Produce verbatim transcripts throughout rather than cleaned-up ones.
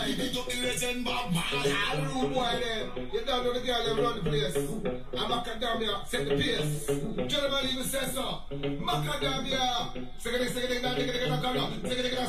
Big up the legend, Bob Marley. Rude boy then. You don't know the girl that run the place. I'm Macadamia, set the pace. Gentlemen, even say so. Macadamia. Second, second, second, second, second, second, second, second,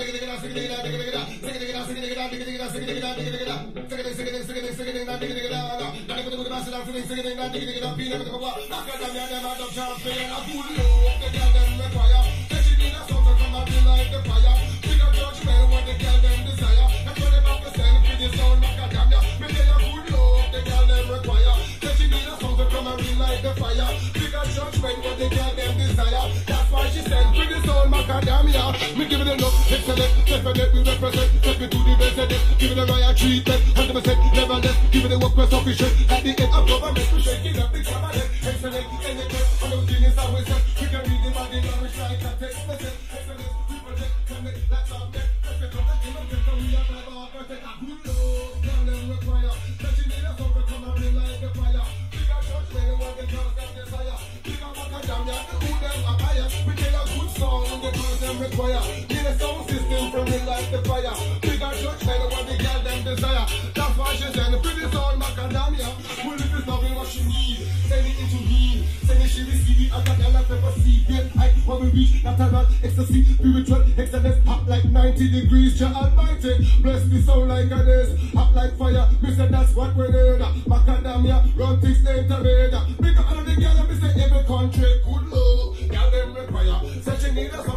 Macadamia, me give it a look, excellent, definite, we represent, take me to the resident, give it a royal treatment, one hundred percent, never less, give it a work press official, at the end of government, we shaking up the cabinet, excellent, anything, on the genius I will say, we can read the body language like a text message, excellent, we project, connect, that's our neck, perfect, on the team of the we are never off, perfect, I could know, can them require, that you need us over, come and bring like the fire, we got church, when they want the girls that desire, we got Macadamia, who them are higher, we tell a good song, the girls them require, need a sound system from real like the fire, we got church, when they want the girl them desire, that's why she said, pretty song Macadamia, well if it's loving what she need, send it into me, send it she receive it, I got girl like pepper seed, get high, when we reach, natural, ecstasy, spiritual, excellence, hot like ninety degrees, Jah Almighty, bless me sound like a this, hot like fire, me say that's what we need, Macadamia, run things enter bed, big up all of the girl, me say every country, good love, girl them require, such a need a